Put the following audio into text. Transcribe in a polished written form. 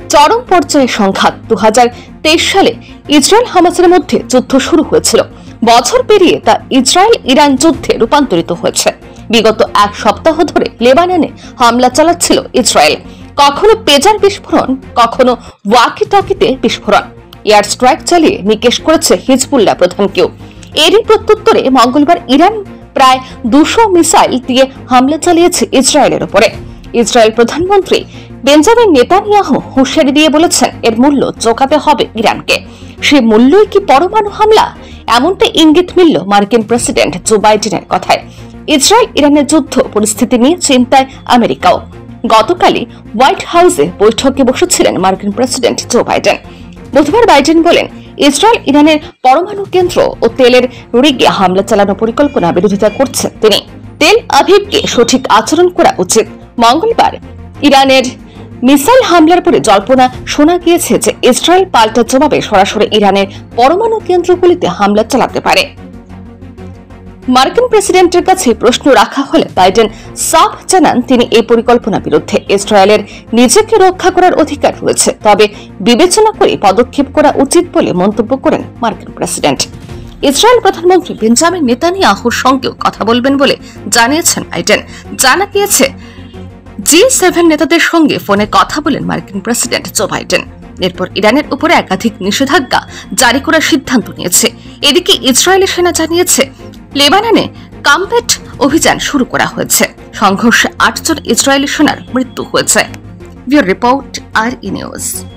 চরম পর্যায়ে সংঘাত। 2023 সালে ইসরায়েল হামাসের মধ্যে যুদ্ধ শুরু হয়েছিল। বছর পেরিয়ে তা ইসরায়েল ইরান যুদ্ধে রূপান্তরিত হয়েছে। বিগত এক সপ্তাহ ধরে লেবাননে হামলা চালাচ্ছিল ইসরায়েল। কখনো পেজার বিস্ফোরণ, কখনো ওয়াকি টকিতে বিস্ফোরণ। এয়ার স্ট্রাইক চালিয়ে নিকেশ করেছে হিজবুল্লাহ প্রধানকেও। এরই প্রত্যুত্তরে মঙ্গলবার ইরান প্রায় 200 মিসাইল দিয়ে হামলা চালিয়েছে ইসরায়েলের উপরে। ইসরায়েল প্রধানমন্ত্রী বেঞ্জামিন নেতানিয়াহু হুঁশিয়ারি দিয়ে বলেছেন, এর মূল্য চোকাতে হবে ইরানকে। সে মূল্যই কি পরমাণু হামলা? এমনটা ইঙ্গিত মিলল মার্কিন প্রেসিডেন্ট জো বাইডেনের কথায়। ইসরায়েল ইরানের যুদ্ধ পরিস্থিতি নিয়ে চিন্তায় আমেরিকাও। গতকালই হোয়াইট হাউসে বৈঠকে বসেছিলেন মার্কিন প্রেসিডেন্ট জো বাইডেন। বুধবার বাইডেন বলেন, ইসরায়েল ইরানের পরমাণু কেন্দ্র ও তেলের রিগে হামলা চালানোর পরিকল্পনা বিরোধিতা করছেন তিনি। তেল আভিভকে সঠিক আচরণ করা উচিত। মঙ্গলবার ইরানের মিসাইল হামলার পরে জল্পনা শোনা গিয়েছে যে ইসরায়েল পাল্টা জবাবে সরাসরি ইরানের পরমাণু কেন্দ্রগুলিতে হামলা চালাতে পারে। মার্কিন প্রেসিডেন্টের কাছে প্রশ্ন রাখা হলে বাইডেন সাফ জানান, তিনি এই পরিকল্পনার বিরুদ্ধে। ইসরায়েলের নিজেকে রক্ষা করার অধিকার রয়েছে, তবে বিবেচনা করে পদক্ষেপ করা উচিত বলে মন্তব্য করেন মার্কিন প্রেসিডেন্ট। ইসরায়েল প্রধানমন্ত্রী বেঞ্জামিন নেতানিয়াহুর সঙ্গেও কথা বলবেন বলে জানিয়েছেন বাইডেন। জানা গিয়েছে, G7 নেতাদের সঙ্গে ফোনে কথা বলেন মার্কিন প্রেসিডেন্ট জো বাইডেন। এরপর ইরানের উপরে একাধিক নিষেধাজ্ঞা জারি করার সিদ্ধান্ত নিয়েছে। এদিকে ইসরায়েলি সেনা জানিয়েছে, লেবাননে কমব্যাট অভিযান শুরু করা হয়েছে। সংঘর্ষে 8 জন ইসরায়েলি সেনার মৃত্যু হয়েছে। Report RE news.